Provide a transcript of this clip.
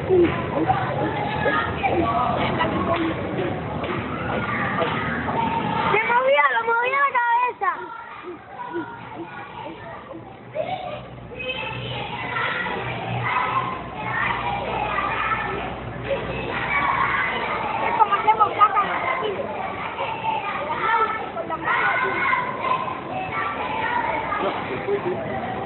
Se movió, lo movió la cabeza. Es como hacemos caca aquí. Con las manos. No,